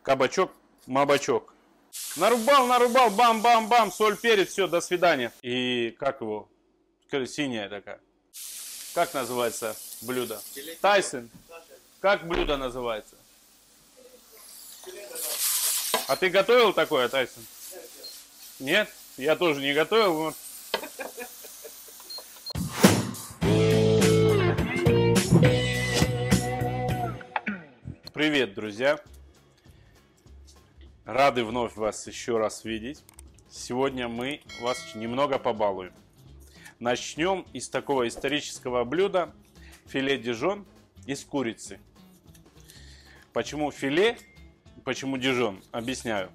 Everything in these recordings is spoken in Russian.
кабачок, мабачок. Нарубал, нарубал, бам-бам-бам, соль, перец, все, до свидания. И как его? Синяя такая. Как называется блюдо? Тайсон. Как блюдо называется? А ты готовил такое, Тайсон? Нет? Я тоже не готовил. Вот. Привет, друзья! Рады вновь вас еще раз видеть. Сегодня мы вас немного побалуем. Начнем из такого исторического блюда филе дижон из курицы. Почему филе, почему дижон? Объясняю.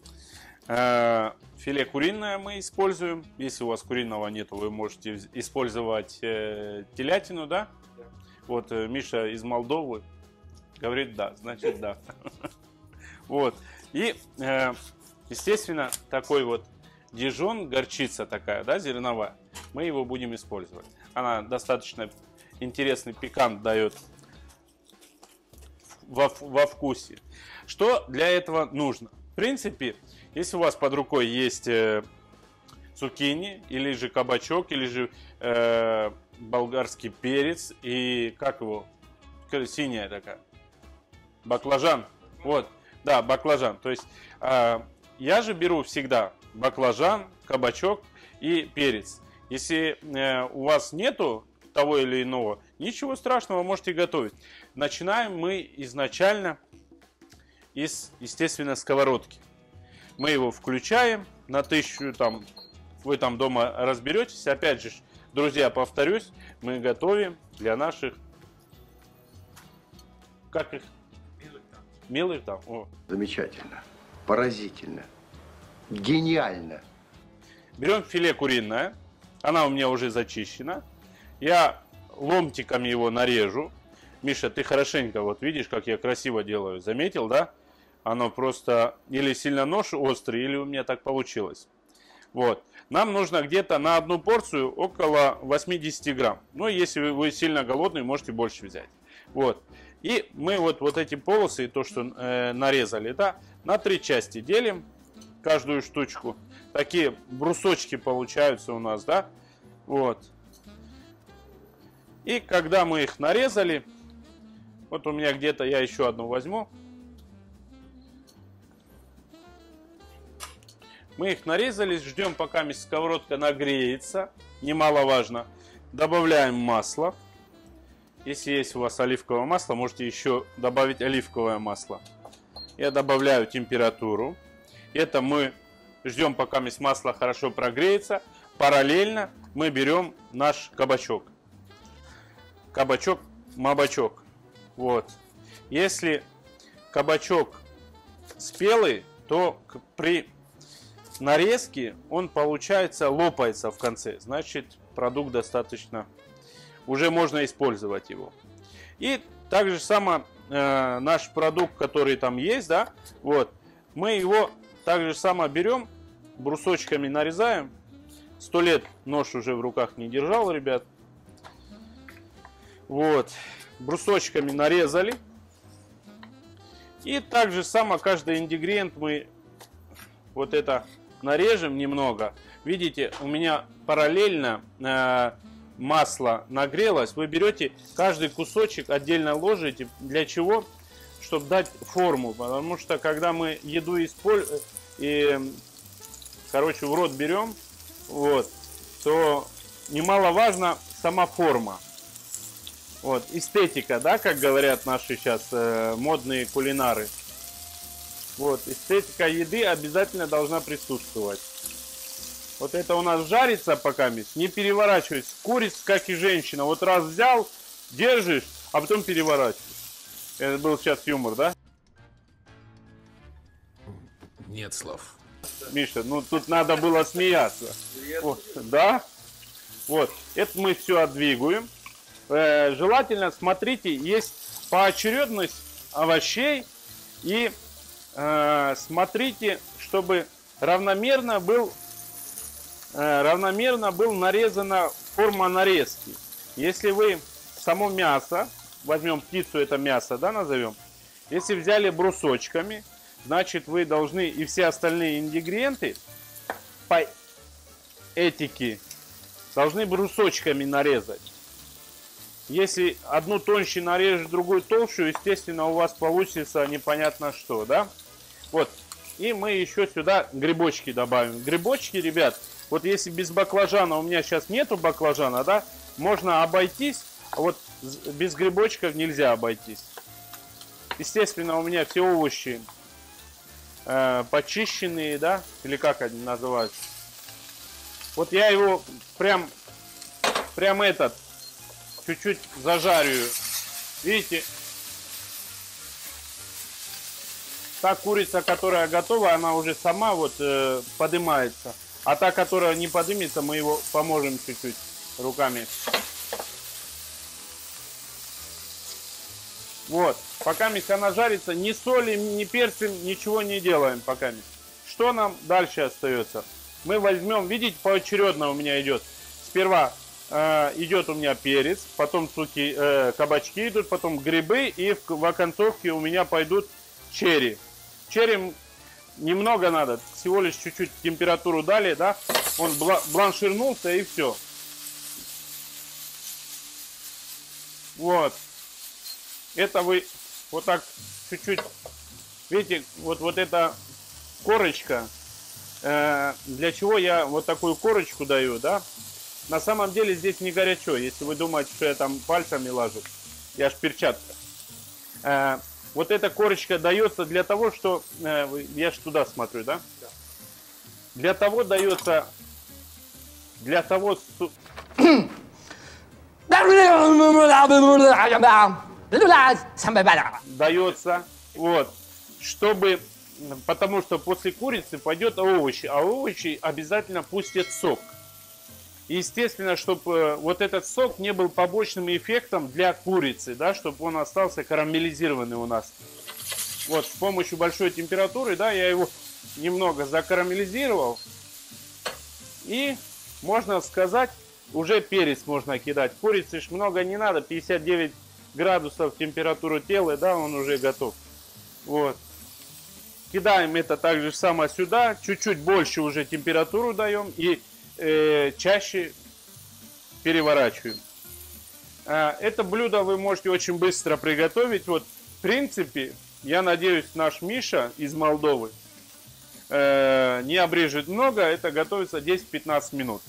Филе куриное мы используем. Если у вас куриного нет, вы можете использовать телятину, да? Вот Миша из Молдовы говорит да, значит да. Вот. И, естественно, такой вот дижон, горчица такая, да, зерновая, мы его будем использовать. Она достаточно интересный пикант дает во вкусе. Что для этого нужно? В принципе, если у вас под рукой есть цукини, или же кабачок, или же болгарский перец, и как его, синяя такая, баклажан, вот. Да, баклажан. То есть я же беру всегда баклажан, кабачок и перец. Если у вас нету того или иного, ничего страшного, можете готовить. Начинаем мы изначально из, естественно, сковородки. Мы его включаем на 1000, там, вы там дома разберетесь. Опять же, друзья, повторюсь, мы готовим для наших, как их? Милых там. О. Замечательно, поразительно, гениально. Берем филе куриное, она у меня уже зачищена. Я ломтиками его нарежу. Миша, ты хорошенько, вот видишь, как я красиво делаю, заметил, да? Оно просто или сильно нож острый, или у меня так получилось. Вот. Нам нужно где-то на одну порцию около 80 грамм. Ну, если вы сильно голодный, можете больше взять. Вот. И мы вот эти полосы, то, что нарезали, да, на 3 части делим каждую штучку. Такие брусочки получаются у нас, да. Вот. И когда мы их нарезали, вот у меня где-то, я еще одну возьму. Мы их нарезали, ждем, пока сковородка нагреется, немаловажно. Добавляем масло. Если есть у вас оливковое масло, можете еще добавить оливковое масло. Я добавляю температуру. Это мы ждем, пока масло хорошо прогреется. Параллельно мы берем наш кабачок. Кабачок, мабачок. Вот. Если кабачок спелый, то при нарезке он, получается, лопается в конце. Значит, продукт достаточно... Уже можно использовать его. И также само наш продукт, который там есть, да, вот, мы его также само берем, брусочками нарезаем. 100 лет нож уже в руках не держал, ребят. Вот, брусочками нарезали. И также само каждый ингредиент мы вот это нарежем немного. Видите, у меня параллельно масло нагрелось, вы берете каждый кусочек, отдельно ложите. Для чего? Чтобы дать форму. Потому что когда мы еду короче, в рот берем, вот, то немаловажно сама форма. Вот, эстетика, да, как говорят наши сейчас модные кулинары. Вот, эстетика еды обязательно должна присутствовать. Вот это у нас жарится пока, не переворачивается. Курица, как и женщина. Вот раз взял, держишь, а потом переворачиваешь. Это был сейчас юмор, да? Нет слов. Миша, ну тут надо было смеяться. Вот, да? Вот, это мы все отдвигаем. Желательно, смотрите, есть поочередность овощей. И смотрите, чтобы равномерно был нарезана форма нарезки. Если вы само мясо, возьмем птицу, это мясо, да, назовем. Если взяли брусочками, значит вы должны и все остальные ингредиенты по этике должны брусочками нарезать. Если одну тоньше нарежешь, другую толщу, естественно, у вас получится непонятно что, да? Вот. И мы еще сюда грибочки добавим. Грибочки, ребят, вот если без баклажана, у меня сейчас нету баклажана, да, можно обойтись, а вот без грибочков нельзя обойтись. Естественно, у меня все овощи почищенные, да, или как они называются. Вот я его прям этот чуть-чуть зажарю. Видите? Та курица, которая готова, она уже сама вот поднимается. А та, которая не поднимется, мы его поможем чуть-чуть руками. Вот. Пока она жарится, ни соли, ни перцем, ничего не делаем пока. Что нам дальше остается? Мы возьмем, видите, поочередно у меня идет. Сперва идет у меня перец, потом кабачки идут, потом грибы, и в оконцовке у меня пойдут черри. Черри немного надо, всего лишь чуть-чуть температуру дали, да, он бланширнулся и все. Вот. Это вы вот так чуть-чуть, видите, вот эта корочка, для чего я вот такую корочку даю, да? На самом деле здесь не горячо, если вы думаете, что я там пальцами лажу, я ж перчатка. Вот эта корочка дается для того, что, я ж туда смотрю, да? Для того дается, дается, вот, чтобы, потому что после курицы пойдет овощи, а овощи обязательно пустят сок. Естественно, чтобы вот этот сок не был побочным эффектом для курицы, да, чтобы он остался карамелизированный у нас. Вот, с помощью большой температуры, да, я его немного закарамелизировал. И, можно сказать, уже перец можно кидать. Курицы ж много не надо, 59 градусов температуру тела, да, он уже готов. Вот. Кидаем это также самое сюда, чуть-чуть больше уже температуру даем и чаще переворачиваем. Это блюдо вы можете очень быстро приготовить. Вот, в принципе, я надеюсь, наш Миша из Молдовы не обрежет много. Это готовится 10-15 минут.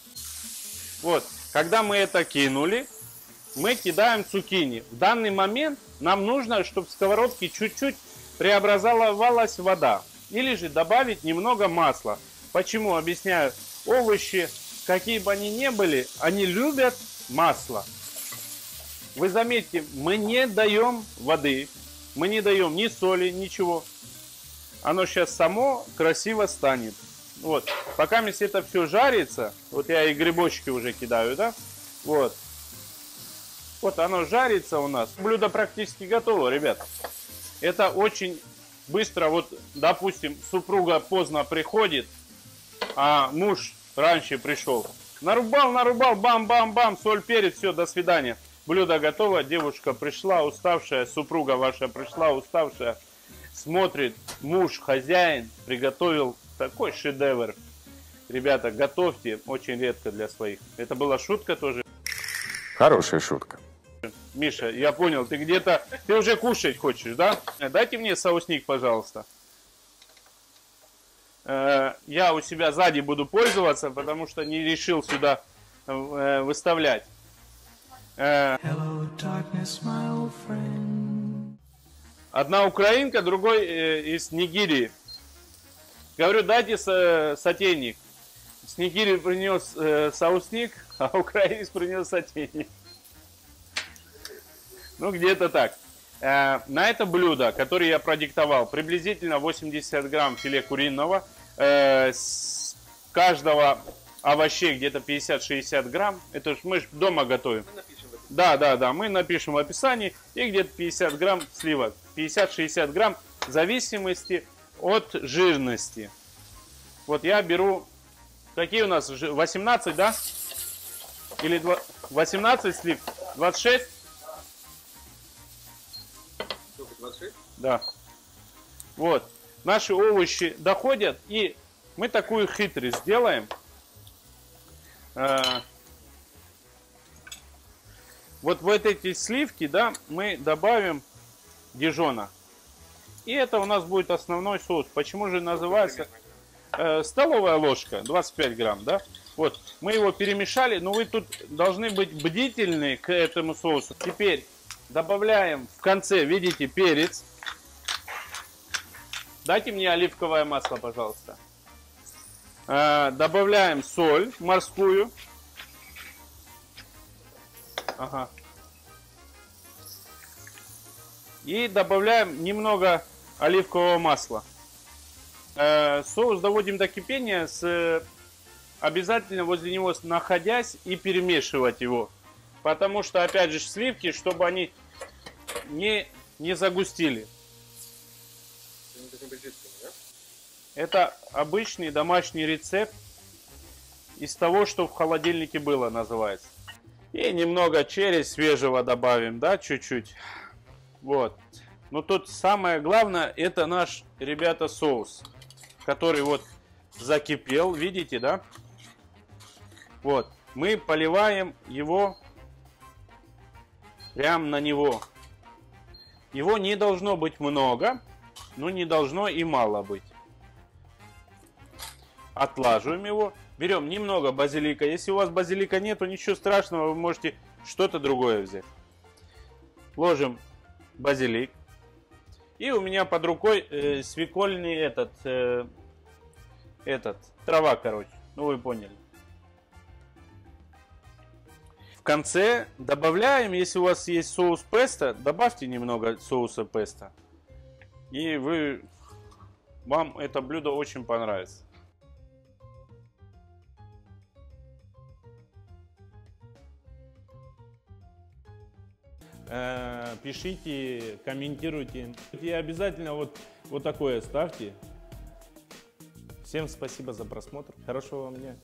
Вот, когда мы это кинули, мы кидаем цукини. В данный момент нам нужно, чтобы в сковородке чуть-чуть преобразовалась вода. Или же добавить немного масла. Почему? Объясняю. Овощи, какие бы они ни были, они любят масло. Вы заметьте, мы не даем воды, мы не даем ни соли, ничего. Оно сейчас само красиво станет. Вот. Пока это все жарится, вот я и грибочки уже кидаю, да? Вот. Вот оно жарится у нас. Блюдо практически готово, ребят. Это очень быстро. Вот, допустим, супруга поздно приходит, а муж раньше пришел. Нарубал, бам-бам-бам, соль, перец, все, до свидания. Блюдо готово, девушка пришла уставшая, супруга ваша пришла уставшая. Смотрит, муж, хозяин, приготовил такой шедевр. Ребята, готовьте, очень редко для своих. Это была шутка тоже. Хорошая шутка. Миша, я понял, ты уже кушать хочешь, да? Дайте мне соусник, пожалуйста. Я у себя сзади буду пользоваться, потому что не решил сюда выставлять. Hello, darkness, my old friend. Одна украинка, другой из Нигерии. Говорю, дайте сотейник. С Нигерии принес соусник, а украинец принес сотейник. Ну, где-то так. На это блюдо, которое я продиктовал, приблизительно 80 грамм филе куриного, с каждого овощей где-то 50-60 грамм. Это ж мы же дома готовим. Да, мы напишем в описании. И где-то 50 грамм сливок. 50-60 грамм в зависимости от жирности. Вот я беру, какие у нас, 18, да? Или 18 слив? 26? 26? Да. Вот. наши овощи доходят, и мы такую хитрость сделаем. Вот в эти сливки, да, мы добавим дижона. И это у нас будет основной соус. Почему же называется столовая ложка, 25 грамм, да? Вот, мы его перемешали, но вы тут должны быть бдительны к этому соусу. Теперь добавляем в конце, видите, перец. Дайте мне оливковое масло, пожалуйста. Добавляем соль морскую. Ага. И добавляем немного оливкового масла. Соус доводим до кипения, обязательно возле него находясь и перемешивать его. Потому что, опять же, сливки, чтобы они не загустили. Это обычный домашний рецепт из того, что в холодильнике было, называется. И немного черри свежего добавим, да, чуть-чуть. Вот. Но тут самое главное, это наш, ребята, соус, который вот закипел, видите, да? Вот. Мы поливаем его прямо на него. Его не должно быть много, но не должно и мало быть. Отлаживаем его. Берем немного базилика. Если у вас базилика нету, ничего страшного, вы можете что-то другое взять. Ложим базилик. И у меня под рукой свекольный трава, короче. Ну, вы поняли. В конце добавляем, если у вас есть соус песто, добавьте немного соуса песто. И вам это блюдо очень понравится. Пишите, комментируйте. И обязательно вот такое ставьте. Всем спасибо за просмотр. Хорошего вам дня.